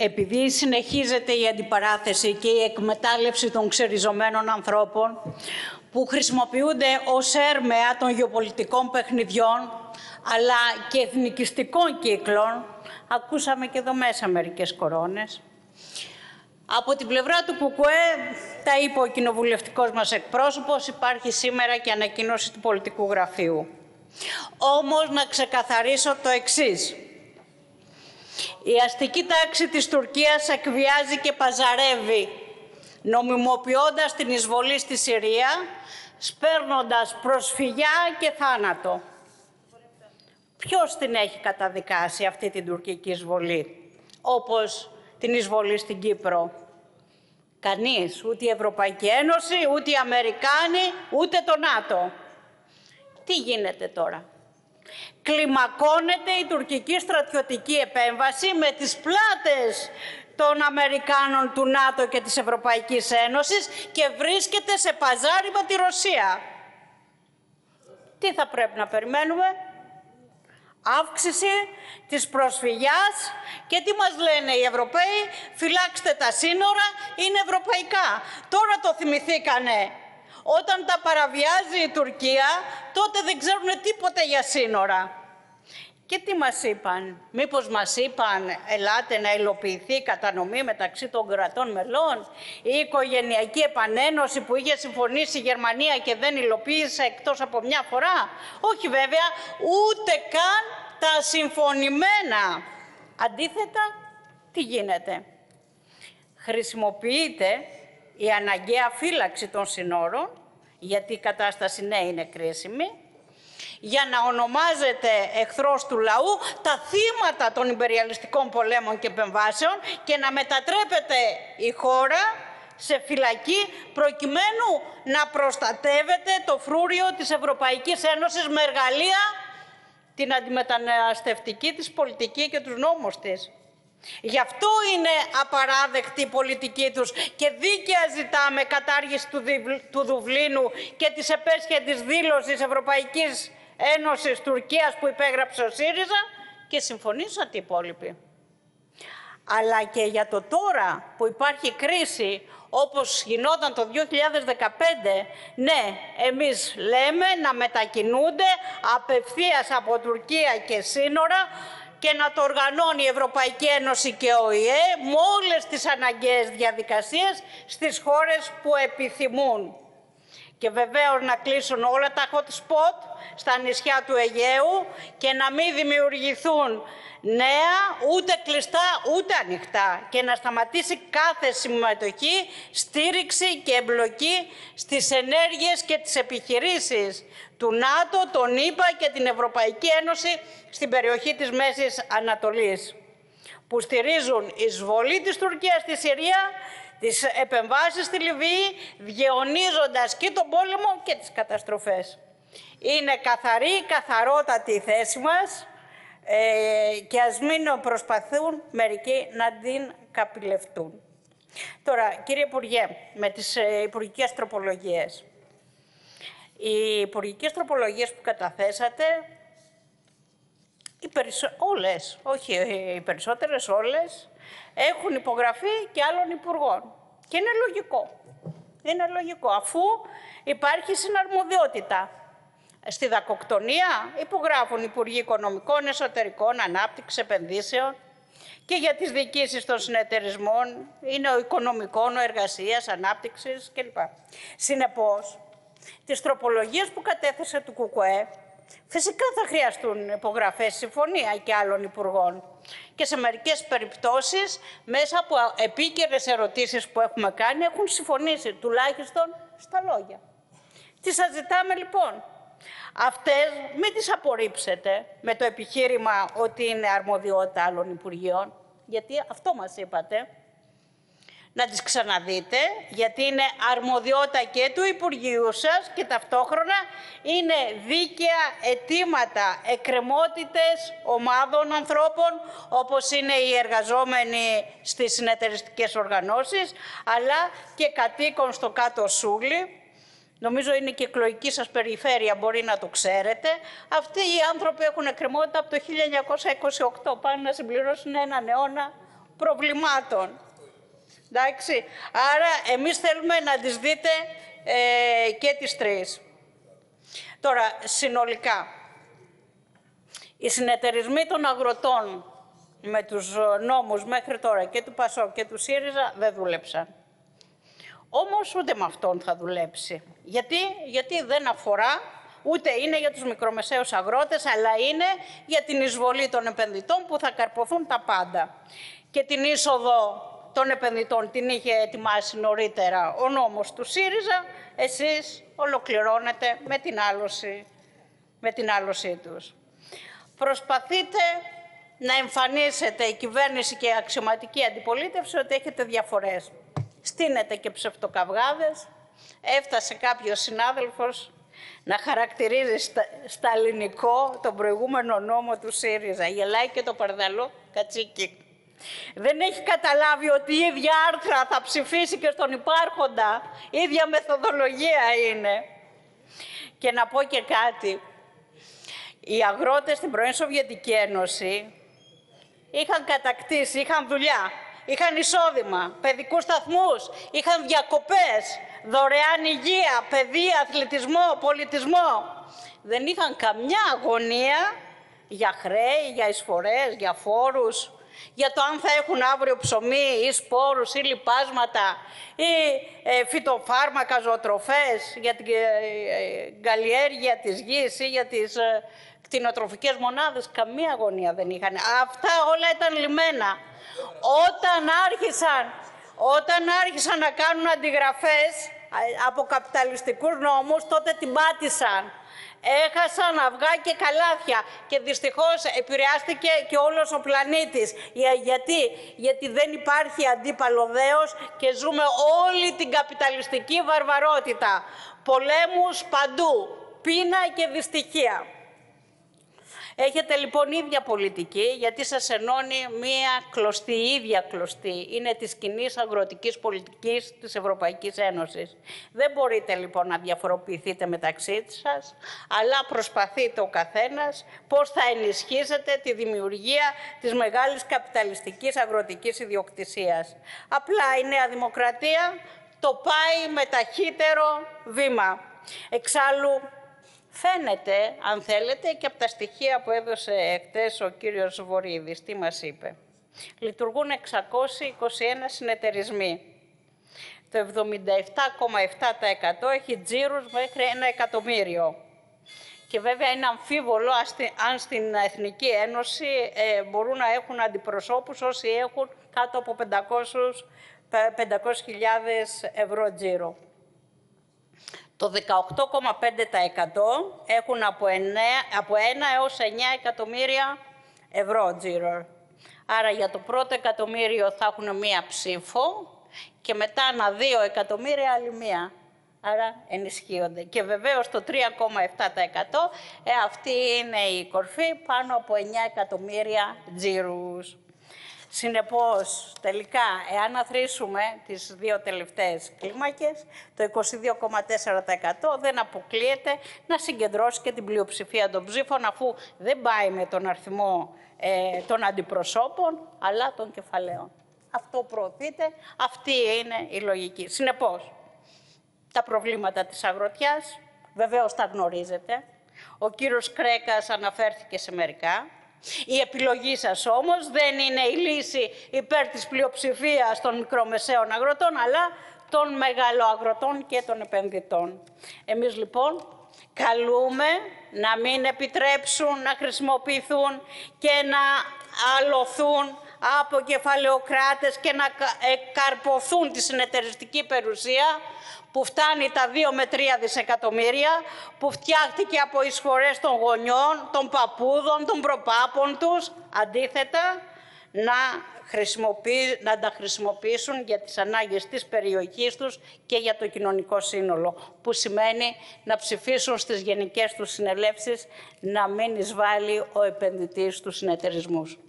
επειδή συνεχίζεται η αντιπαράθεση και η εκμετάλλευση των ξεριζωμένων ανθρώπων που χρησιμοποιούνται ως έρμεα των γεωπολιτικών παιχνιδιών αλλά και εθνικιστικών κύκλων, ακούσαμε και εδώ μέσα μερικές κορώνες. Από την πλευρά του ΚΚΕ, τα είπε ο κοινοβουλευτικός μας εκπρόσωπος, υπάρχει σήμερα και ανακοίνωση του πολιτικού γραφείου. Όμως να ξεκαθαρίσω το εξής. Η αστική τάξη της Τουρκίας εκβιάζει και παζαρεύει, νομιμοποιώντας την εισβολή στη Συρία, σπέρνοντας προσφυγιά και θάνατο. Ποιος την έχει καταδικάσει αυτή την τουρκική εισβολή, όπως την εισβολή στην Κύπρο? Κανείς, ούτε η Ευρωπαϊκή Ένωση, ούτε οι Αμερικάνοι, ούτε το ΝΑΤΟ. Τι γίνεται τώρα? Κλιμακώνεται η τουρκική στρατιωτική επέμβαση με τις πλάτες των Αμερικάνων, του ΝΑΤΟ και της Ευρωπαϊκής Ένωσης και βρίσκεται σε παζάρι με τη Ρωσία. Τι θα πρέπει να περιμένουμε? Αύξηση της προσφυγιάς και τι μας λένε οι Ευρωπαίοι? Φυλάξτε τα σύνορα, είναι ευρωπαϊκά. Τώρα το θυμηθήκανε. Όταν τα παραβιάζει η Τουρκία, τότε δεν ξέρουν τίποτα για σύνορα. Και τι μας είπαν? Μήπως μας είπαν, ελάτε να υλοποιηθεί η κατανομή μεταξύ των κρατών μελών, η οικογενειακή επανένωση που είχε συμφωνήσει η Γερμανία και δεν υλοποίησε εκτός από μια φορά? Όχι βέβαια, ούτε καν τα συμφωνημένα. Αντίθετα, τι γίνεται? Χρησιμοποιείται η αναγκαία φύλαξη των συνόρων, γιατί η κατάσταση ναι είναι κρίσιμη, για να ονομάζεται εχθρός του λαού τα θύματα των ιμπεριαλιστικών πολέμων και επεμβάσεων και να μετατρέπεται η χώρα σε φυλακή προκειμένου να προστατεύεται το φρούριο της Ευρωπαϊκής Ένωσης με εργαλεία την αντιμεταναστευτική της πολιτική και τους νόμους της. Γι' αυτό είναι απαράδεκτη η πολιτική τους και δίκαια ζητάμε κατάργηση του Δουβλίνου και της επέσχετης δήλωσης Ευρωπαϊκής Ένωσης Τουρκίας που υπέγραψε ο ΣΥΡΙΖΑ και συμφωνήσαν οι υπόλοιποι. Αλλά και για το τώρα που υπάρχει κρίση όπως γινόταν το 2015, ναι, εμείς λέμε να μετακινούνται απευθείας από Τουρκία και σύνορα και να το οργανώνει η Ευρωπαϊκή Ένωση και ο ΟΗΕ με όλες τις αναγκαίες διαδικασίες στις χώρες που επιθυμούν. Και βεβαίως να κλείσουν όλα τα hot spot στα νησιά του Αιγαίου και να μην δημιουργηθούν νέα, ούτε κλειστά, ούτε ανοιχτά και να σταματήσει κάθε συμμετοχή, στήριξη και εμπλοκή στις ενέργειες και τις επιχειρήσεις του ΝΑΤΟ, των ΗΠΑ και την Ευρωπαϊκή Ένωση στην περιοχή της Μέσης Ανατολής, που στηρίζουν εισβολή της Τουρκίας στη Συρία, τις επεμβάσεις στη Λιβύη, διαιωνίζοντας και τον πόλεμο και τις καταστροφές. Είναι καθαρότατη η θέση μας και ας μην προσπαθούν μερικοί να την καπηλευτούν. Τώρα, κύριε Υπουργέ, με τις υπουργικές τροπολογίες. Οι υπουργικές τροπολογίες που καταθέσατε, όλες, όχι οι περισσότερες, όλες, έχουν υπογραφεί και άλλων υπουργών. Και είναι λογικό. Είναι λογικό, αφού υπάρχει συναρμοδιότητα. Στη δακοκτονία υπογράφουν Υπουργοί Οικονομικών, Εσωτερικών, Ανάπτυξης, Επενδύσεων και για τις διοικήσεις των συνεταιρισμών είναι ο Οικονομικών, ο Εργασίας, Ανάπτυξης κλπ. Συνεπώς, τις τροπολογίες που κατέθεσε του ΚΚΕ φυσικά θα χρειαστούν υπογραφές συμφωνία και άλλων υπουργών. Και σε μερικές περιπτώσεις, μέσα από επίκαιρες ερωτήσεις που έχουμε κάνει, έχουν συμφωνήσει τουλάχιστον στα λόγια. Τι σας ζητάμε λοιπόν? Αυτές μην τις απορρίψετε με το επιχείρημα ότι είναι αρμοδιότητα άλλων υπουργείων, γιατί αυτό μας είπατε. Να τις ξαναδείτε, γιατί είναι αρμοδιότητα και του Υπουργείου σας και ταυτόχρονα είναι δίκαια αιτήματα, εκκρεμότητες ομάδων ανθρώπων, όπως είναι οι εργαζόμενοι στις συνεταιριστικές οργανώσεις, αλλά και κατοίκων στο Κάτω Σούλι. Νομίζω είναι και εκλογική σας περιφέρεια, μπορεί να το ξέρετε. Αυτοί οι άνθρωποι έχουν εκκρεμότητα από το 1928, πάνε να συμπληρώσουν έναν αιώνα προβλημάτων. Εντάξει. Άρα εμείς θέλουμε να τις δείτε και τις τρεις. Τώρα, συνολικά, οι συνεταιρισμοί των αγροτών με τους νόμους μέχρι τώρα και του ΠΑΣΟΚ και του ΣΥΡΙΖΑ δεν δούλεψαν. Όμως ούτε με αυτόν θα δουλέψει. Γιατί δεν αφορά, ούτε είναι για τους μικρομεσαίους αγρότες, αλλά είναι για την εισβολή των επενδυτών που θα καρποθούν τα πάντα. Και την είσοδο των επενδυτών την είχε ετοιμάσει νωρίτερα ο νόμος του ΣΥΡΙΖΑ, εσείς ολοκληρώνετε με την άλωσή τους. Προσπαθείτε να εμφανίσετε η κυβέρνηση και η αξιωματική αντιπολίτευση ότι έχετε διαφορές. Στείνετε και ψευτοκαυγάδες. Έφτασε κάποιος συνάδελφος να χαρακτηρίζει στα ελληνικό τον προηγούμενο νόμο του ΣΥΡΙΖΑ. Γελάει και το παρδαλό κατσίκι. Δεν έχει καταλάβει ότι η ίδια άρθρα θα ψηφίσει και στον υπάρχοντα. Η ίδια μεθοδολογία είναι. Και να πω και κάτι. Οι αγρότες στην πρώην Σοβιετική Ένωση είχαν κατακτήσει, είχαν δουλειά, είχαν εισόδημα, παιδικούς σταθμούς, είχαν διακοπές, δωρεάν υγεία, παιδεία, αθλητισμό, πολιτισμό. Δεν είχαν καμιά αγωνία για χρέη, για εισφορές, για φόρους, για το αν θα έχουν αύριο ψωμί ή σπόρους ή λιπάσματα ή φυτοφάρμακα, ζωοτροφές, για την καλλιέργεια της γης ή για τις κτηνοτροφικές μονάδες. Καμία αγωνία δεν είχαν. Αυτά όλα ήταν λυμμένα. Όταν άρχισαν να κάνουν αντιγραφές από καπιταλιστικούς νόμους, τότε την πάτησαν. Έχασαν αυγά και καλάθια και δυστυχώς επηρεάστηκε και όλος ο πλανήτης. Γιατί δεν υπάρχει αντίπαλο δέος και ζούμε όλη την καπιταλιστική βαρβαρότητα. Πολέμους παντού, πείνα και δυστυχία. Έχετε λοιπόν ίδια πολιτική, γιατί σας ενώνει μία κλωστή, ίδια κλωστή. Είναι της κοινής αγροτικής πολιτικής της Ευρωπαϊκής Ένωσης. Δεν μπορείτε λοιπόν να διαφοροποιηθείτε μεταξύ σας, αλλά προσπαθείτε ο καθένας πώς θα ενισχύσετε τη δημιουργία της μεγάλης καπιταλιστικής αγροτικής ιδιοκτησίας. Απλά η Νέα Δημοκρατία το πάει με ταχύτερο βήμα. Εξάλλου, φαίνεται, αν θέλετε, και από τα στοιχεία που έδωσε χτες ο κύριος Βορίδης. Τι μας είπε? Λειτουργούν 621 συνεταιρισμοί. Το 77,7% έχει τζίρους μέχρι 1 εκατομμύριο. Και βέβαια είναι αμφίβολο αν στην Εθνική Ένωση μπορούν να έχουν αντιπροσώπους όσοι έχουν κάτω από 500.000 ευρώ τζίρο. Το 18,5% έχουν από 1 έως 9 εκατομμύρια ευρώ τζίρο. Άρα για το πρώτο εκατομμύριο θα έχουν μία ψήφο και μετά ανά 2 εκατομμύρια άλλη μία. Άρα ενισχύονται. Και βεβαίως το 3,7% αυτή είναι η κορφή, πάνω από 9 εκατομμύρια τζίρους. Συνεπώς, τελικά, εάν αθροίσουμε τις δύο τελευταίες κλίμακες, το 22,4% δεν αποκλείεται να συγκεντρώσει και την πλειοψηφία των ψήφων, αφού δεν πάει με τον αριθμό των αντιπροσώπων, αλλά των κεφαλαίων. Αυτό προωθείται, αυτή είναι η λογική. Συνεπώς, τα προβλήματα της αγροτιάς, βεβαίως τα γνωρίζετε. Ο κύριος Κρέκας αναφέρθηκε σε μερικά. Η επιλογή σας όμως δεν είναι η λύση υπέρ της πλειοψηφίας των μικρομεσαίων αγροτών, αλλά των μεγαλοαγροτών και των επενδυτών. Εμείς λοιπόν καλούμε να μην επιτρέψουν να χρησιμοποιηθούν και να αλωθούν από κεφαλαιοκράτες και να καρποθούν τη συνεταιριστική περιουσία που φτάνει τα 2 με 3 δισεκατομμύρια, που φτιάχτηκε από εισφορές των γονιών, των παππούδων, των προπάπων τους, αντίθετα να τα χρησιμοποιήσουν για τις ανάγκες της περιοχής τους και για το κοινωνικό σύνολο, που σημαίνει να ψηφίσουν στις γενικές τους συνελεύσεις να μην εισβάλλει ο επενδυτής στους συνεταιρισμούς.